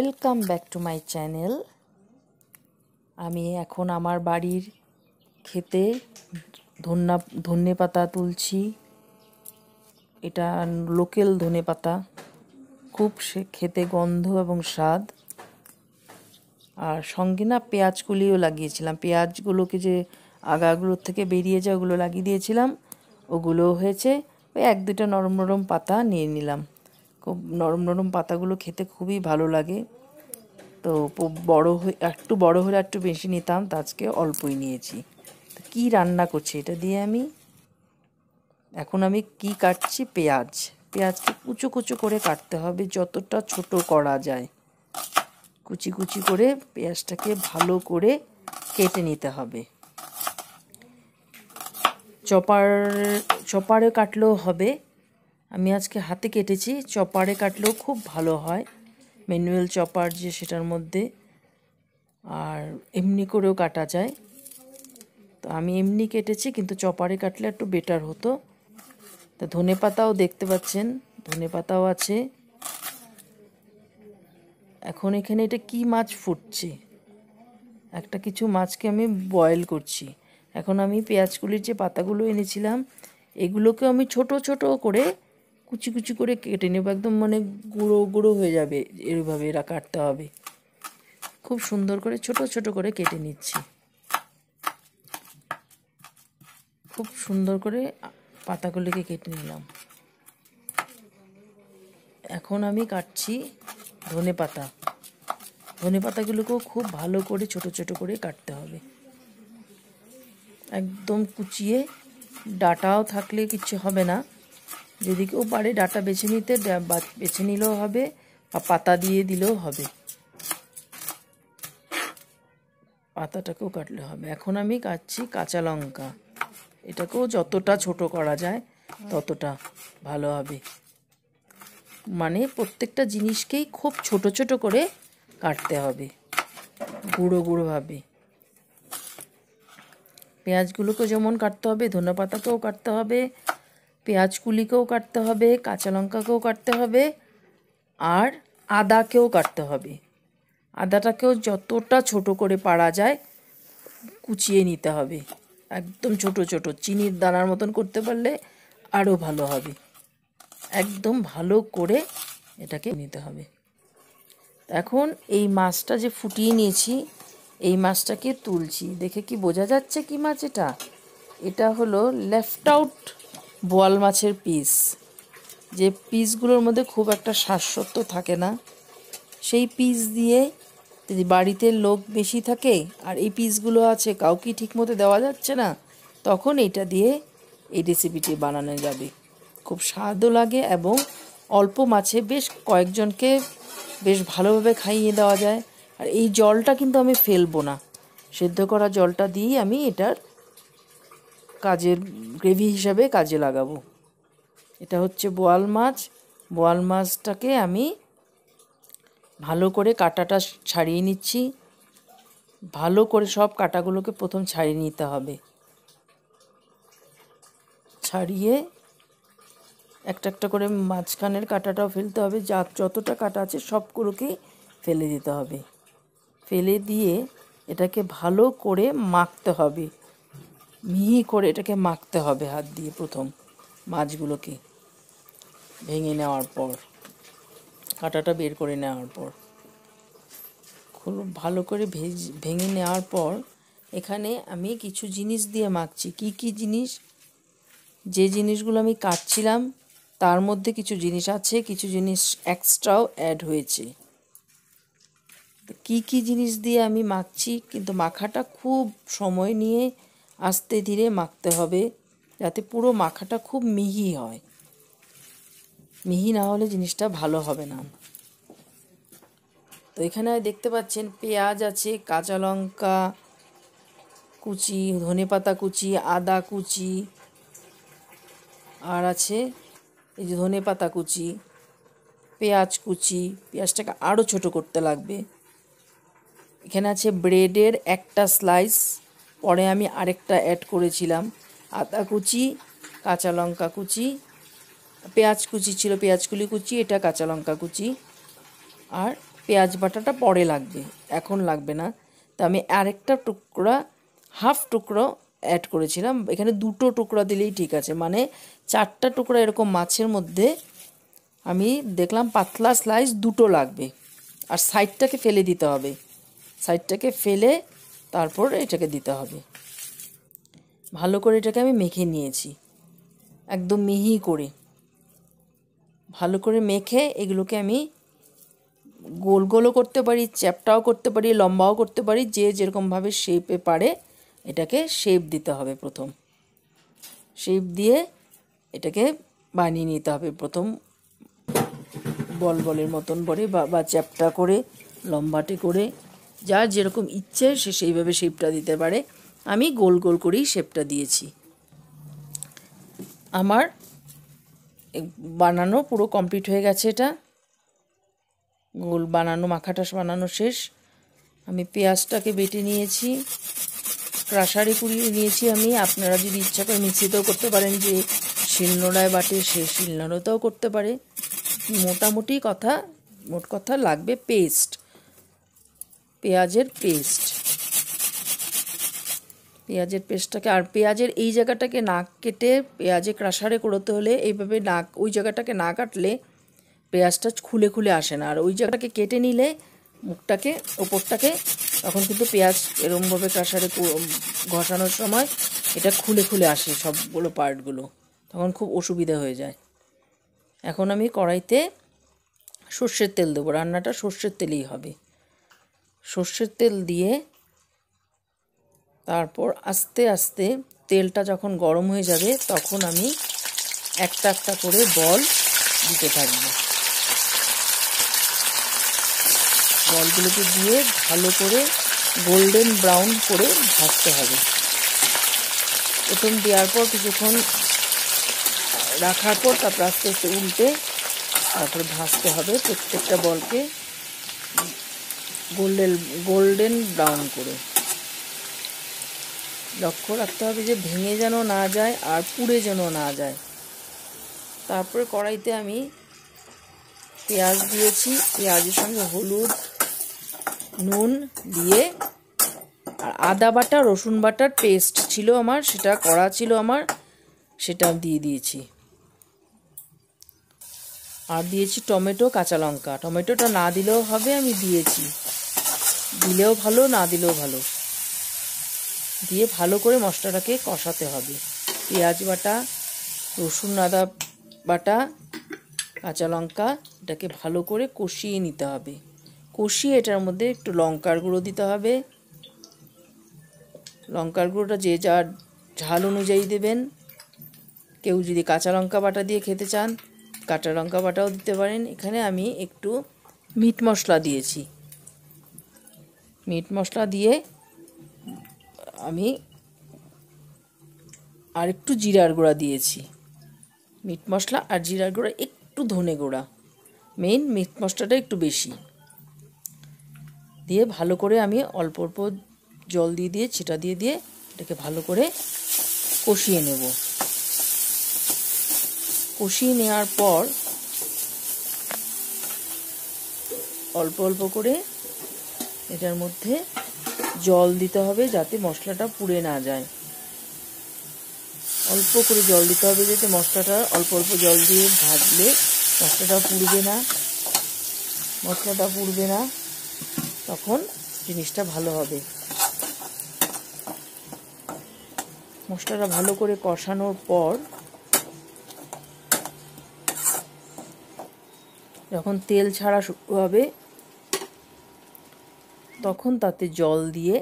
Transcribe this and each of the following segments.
Welcome back to my channel. আমি এখন আমার বাড়ির ক্ষেতে ধনেপাতা তুলছি। এটা লোকাল ধনেপাতা, খুব খেতে গন্ধ এবং স্বাদ। আর সঙ্গে না পেঁয়াজ কুলিও লাগিয়েছিলাম। পেঁয়াজগুলোকে যে আগাগুলোর থেকে বেরিয়ে যায় ওগুলো লাগিয়ে দিয়েছিলাম, ওগুলো হয়েছে। ওই এক দুটো নরম নরম পাতা নিয়ে নিলাম। খুব নরম নরম পাতাগুলো খেতে খুবই ভালো লাগে। তো একটু বড় হলে একটু বেশি নিতাম, তো আজকে অল্পই নিয়েছি। তো কী রান্না করছি এটা দিয়ে এখন আমি কি কাটছি, পেঁয়াজকে কুচো কুচো করে কাটতে হবে, যতটা ছোট করা যায়। কুচি কুচি করে পেঁয়াজটাকে ভালো করে কেটে নিতে হবে। চপারে কাটলেও হবে, আমি আজকে হাতে কেটেছি। চপারে কাটলেও খুব ভালো হয়, ম্যানুয়াল চপার যে সেটার মধ্যে। আর এমনি করেও কাটা যায়, তো আমি এমনি কেটেছি, কিন্তু চপারে কাটলে একটু বেটার হতো। তো ধনেপাতাও দেখতে পাচ্ছেন, ধনেপাতাও আছে। এখন এখানে এটা কি মাছ ফুটছে, একটা কিছু মাছকে আমি বয়েল করছি। এখন আমি পেঁয়াজকুলির যে পাতাগুলো এনেছিলাম এগুলোকে আমি ছোট ছোট করে কুচি কুচি করে কেটে নেব। একদম মানে গুঁড়ো গুঁড়ো হয়ে যাবে, এভাবে এরা কাটতে হবে। খুব সুন্দর করে ছোট ছোট করে কেটে নিচ্ছি। খুব সুন্দর করে পাতাগুলোকে কেটে নিলাম। এখন আমি কাটছি ধনেপাতাগুলোকেও খুব ভালো করে ছোট ছোট করে কাটতে হবে, একদম কুচিয়ে। ডাঁটাও থাকলে কিচ্ছু হবে না, যদি কেউ পারে ডাঁটা বেছে নিতে বেছে নিলেও হবে, বা পাতা দিয়ে দিলেও হবে, পাতাটাকেও কাটলে হবে। এখন আমি কাটছি কাঁচা লঙ্কা, এটাকেও যতটা ছোট করা যায় ততটা ভালো হবে। মানে প্রত্যেকটা জিনিসকেই খুব ছোট ছোট করে কাটতে হবে, গুঁড়ো গুঁড়োভাবে। পেঁয়াজগুলোকেও যেমন কাটতে হবে, ধনেপাতাকেও কাটতে হবে, পেঁয়াজকুলিকেও কাটতে হবে, কাঁচা লঙ্কাকেও কাটতে হবে, আর আদাকেও কাটতে হবে। আদাটাকেও যতটা ছোট করে পারা যায় কুচিয়ে নিতে হবে, একদম ছোট ছোট, চিনির দানার মতন করতে পারলে আরও ভালো হবে। একদম ভালো করে এটাকে নিতে হবে। এখন এই মাছটা যে ফুটিয়ে নিয়েছি, এই মাছটাকে তুলছি। দেখে কি বোঝা যাচ্ছে কি মাছ এটা? এটা হলো লেফট আউট বোয়াল মাছের পিস, যে পিসগুলোর মধ্যে খুব একটা স্বাস্থ্য থাকে না, সেই পিস দিয়ে যদি বাড়িতে লোক বেশি থাকে আর এই পিসগুলো আছে কাউকে ঠিকমতো দেওয়া যাচ্ছে না, তখন এইটা দিয়ে এই রেসিপিটি বানানো যাবে। খুব স্বাদও লাগে এবং অল্প মাছে বেশ কয়েকজনকে বেশ ভালোভাবে খাইয়ে দেওয়া যায়। আর এই জলটা কিন্তু আমি ফেলবো না, সেদ্ধ করা জলটা দিয়েই আমি এটার কাজের গ্রেভি হিসাবে কাজে লাগাবো। এটা হচ্ছে বোয়াল মাছ। বোয়াল মাছটাকে আমি ভালো করে কাঁটাটা ছাড়িয়ে নিচ্ছি। ভালো করে সব কাঁটাগুলোকে প্রথম ছাড়িয়ে নিতে হবে, ছাড়িয়ে একটা একটা করে মাঝখানের কাঁটাটাও ফেলতে হবে। যতটা কাঁটা আছে সবগুলোকেই ফেলে দিতে হবে। ফেলে দিয়ে এটাকে ভালো করে মাখতে হবে, মিহি করে এটাকে মাখতে হবে হাত দিয়ে। প্রথম মাছগুলোকে ভেঙে নেওয়ার পর, কাঁটাটা বের করে নেওয়ার পর, খুব ভালো করে ভেঙে নেওয়ার পর এখানে আমি কিছু জিনিস দিয়ে মাখছি। কি কি জিনিস? যে জিনিসগুলো আমি কাটছিলাম তার মধ্যে কিছু জিনিস আছে, কিছু জিনিস এক্সট্রাও অ্যাড হয়েছে। কি কি জিনিস দিয়ে আমি মাখছি, কিন্তু মাখাটা খুব সময় নিয়ে আস্তে ধীরে মাখতে হবে, যাতে পুরো মাখাটা খুব মিহি হয়। মিহি না হলে জিনিসটা ভালো হবে না। তো এখানে দেখতে পাচ্ছেন পেঁয়াজ আছে, কাঁচা লঙ্কা কুচি, ধনেপাতা কুচি, আদা কুচি, আর আছে এই যে ধনেপাতা কুচি, পেঁয়াজ কুচি। পেঁয়াজটাকে আরও ছোট করতে লাগবে। এখানে আছে ব্রেডের একটা স্লাইস, পরে আমি আরেকটা অ্যাড করেছিলাম। আদা কুচি, কাঁচা লঙ্কা কুচি, পেঁয়াজ কুচি ছিল, পেঁয়াজকুলি কুচি, এটা কাঁচা লঙ্কা কুচি, আর পেঁয়াজ বাটাটা পরে লাগবে, এখন লাগবে না। তো আমি আরেকটা টুকরা, হাফ টুকরো অ্যাড করেছিলাম। এখানে 2টো টুকরা দিলেই ঠিক আছে, মানে 4টা টুকরা এরকম মাছের মধ্যে আমি দেখলাম পাতলা স্লাইস 2টো লাগবে। আর সাইডটাকে ফেলে দিতে হবে, সাইডটাকে ফেলে তারপর এটাকে দিতে হবে। ভালো করে এটাকে আমি মেখে নিয়েছি, একদম মিহি করে। ভালো করে মেখে এগুলোকে আমি গোল গোলও করতে পারি, চ্যাপটাও করতে পারি, লম্বাও করতে পারি, যে যেরকমভাবে শেপে পারে এটাকে শেপ দিতে হবে। প্রথম শেপ দিয়ে এটাকে বানিয়ে নিতে হবে। প্রথম বল বলের মতন করে বা চ্যাপটা করে, লম্বাটে করে, যার যেরকম ইচ্ছে সে সেইভাবে শেপটা দিতে পারে। আমি গোল গোল করেই শেপটা দিয়েছি। আমার বানানো পুরো কমপ্লিট হয়ে গেছে। এটা গোল বানানো, মাখাটা বানানো শেষ। আমি পেঁয়াজটাকে বেটে নিয়েছি, ক্রাশারে কুড়িয়ে নিয়েছি আমি। আপনারা যদি ইচ্ছা করে মিক্সিতেও করতে পারেন, যে শিলনোড়ায় বাটে সে শিলনোড়াতেও করতে পারে। মোটামুটি মোট কথা লাগবে পেস্ট, পেঁয়াজের পেস্ট। পেঁয়াজের পেস্টটাকে, আর পেঁয়াজের এই জায়গাটাকে না কেটে পেঁয়াজে ক্রাশারে করতে হলে এইভাবে না, ওই জায়গাটাকে না কাটলে পেঁয়াজটা খুলে খুলে আসে না। আর ওই জায়গাটাকে কেটে নিলে মুখটাকে, ওপরটাকে, তখন কিন্তু পেঁয়াজ এরমভাবে ক্রাশারে ঘষানোর সময় এটা খুলে খুলে আসে সবগুলো পার্টগুলো, তখন খুব অসুবিধা হয়ে যায়। এখন আমি কড়াইতে সর্ষের তেল দেবো, রান্নাটা সর্ষের তেলেই হবে। সর্ষের তেল দিয়ে তারপর আস্তে আস্তে তেলটা যখন গরম হয়ে যাবে তখন আমি একটা একটা করে বল দিতে থাকবো। বলগুলোকে দিয়ে ভালো করে গোল্ডেন ব্রাউন করে ভাজতে হবে। প্রথম দেওয়ার পর কিছুক্ষণ রাখার পর তারপর আস্তে আস্তে উল্টে তারপরে ভাজতে হবে প্রত্যেকটা বলকে গোল্ডেন ব্রাউন করে। লক্ষ্য রাখতে হবে যে ভেঙে যেন না যায় আর পুড়ে যেন না যায়। তারপরে কড়াইতে আমি পেঁয়াজ দিয়েছি, পেঁয়াজের সঙ্গে হলুদ, নুন দিয়ে, আর আদা বাটা রসুন বাটার পেস্ট ছিল আমার, সেটা করা ছিল আমার, সেটা দিয়ে দিয়েছি। আর দিয়েছি টমেটো, কাঁচা লঙ্কা। টমেটোটা না দিলেও হবে, আমি দিয়েছি, দিলেও ভালো, না দিলেও ভালো। দিয়ে ভালো করে মশলাটাকে কষাতে হবে। পেঁয়াজ বাটা, রসুন আদা বাটা, কাঁচা লঙ্কা, এটাকে ভালো করে কষিয়ে নিতে হবে। কষিয়ে এটার মধ্যে একটু লঙ্কার গুঁড়ো দিতে হবে। লঙ্কার গুঁড়োটা যে যার ঝাল অনুযায়ী দেবেন। কেউ যদি কাঁচা লঙ্কা বাটা দিয়ে খেতে চান, কাঁচা লঙ্কা বাটাও দিতে পারেন। এখানে আমি একটু মিট মশলা দিয়েছি। মিট মশলা দিয়ে আমি আর একটু জিরার গুঁড়া দিয়েছি। মিট মশলা আর জিরার গুঁড়া, একটু ধনে গুঁড়া, মেইন মিট মশলাটা একটু বেশি দিয়ে ভালো করে আমি অল্প অল্প জল দিয়ে ছিটা দিয়ে এটাকে ভালো করে কষিয়ে নেব। কষিয়ে নেওয়ার পর অল্প অল্প করে এটার মধ্যে জল দিতে হবে যাতে মশলাটা পুড়ে না যায়। অল্প করে জল দিতে হবে যাতে মশলাটা, অল্প অল্প জল দিয়ে ভাজলে মশলাটা পুড়বে না, তখন জিনিসটা ভালো হবে। মশলাটা ভালো করে কষানোর পর যখন তেল ছাড়া শুরু হবে তখন তাতে জল দিয়ে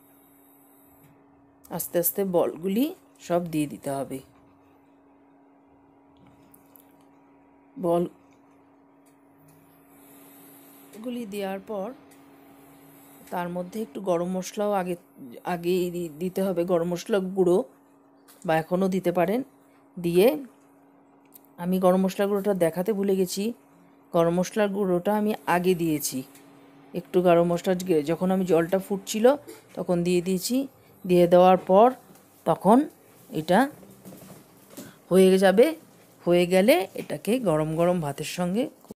আস্তে আস্তে বলগুলি সব দিয়ে দিতে হবে। বলগুলি দেওয়ার পর তার মধ্যে একটু গরম মশলাও আগে দিতে হবে, গরম মশলা গুঁড়ো, বা এখনও দিতে পারেন। দিয়ে আমি গরম মশলা গুঁড়োটা দেখাতে ভুলে গেছি, গরম মশলার গুঁড়োটা আমি আগে দিয়েছি। একটু গরম মশলা যখন আমি জলটা ফুটছিল তখন দিয়ে দিয়েছি। দিয়ে দেওয়ার পর তখন এটা হয়ে যাবে। হয়ে গেলে এটাকে গরম গরম ভাতের সঙ্গে